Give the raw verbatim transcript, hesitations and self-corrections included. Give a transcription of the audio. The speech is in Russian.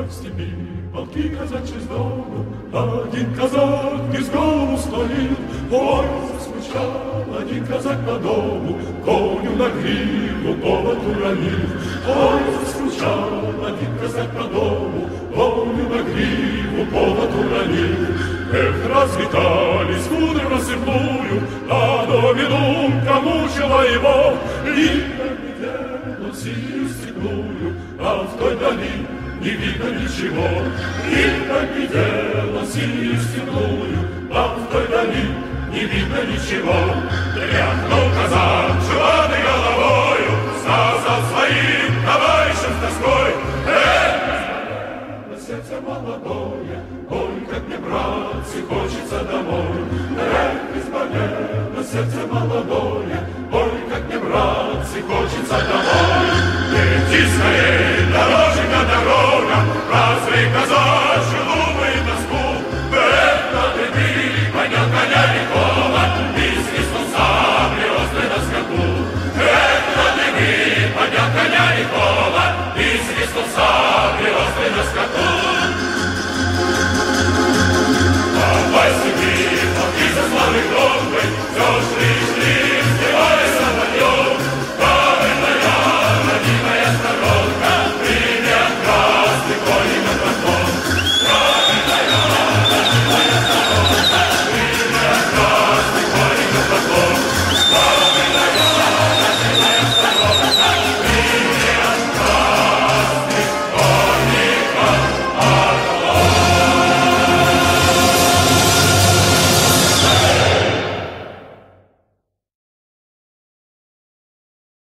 в степи полки казачьи с дому, один казак без голову стоит. Ой, заскучал один казак по дому, коню на гриву повод уронил. Ой, заскучал один казак по дому, коню на гриву повод уронил. Эх, разлетались кудры в рассыпную, а доминунка мучила его. И глядел он синюю степную, а в той дали не видно ничего. И глядел он синюю степную, а в той дали не видно ничего. Тряхнул казак желанной головою, сказал своим товарищам с тоской: эх, сердце молодое, ой, как мне, братцы, хочется домой. Эх, изболело сердце молодое, ой, как мне, братцы, хочется домой. Иди скорей, дороженька, дорога, разве казачью думает тоску. Эх, надо ты, поднял коня лихого, и свистнул сабли острой на скаку. Эх, надо ты, поднял коня лихого, и свистнул сабли.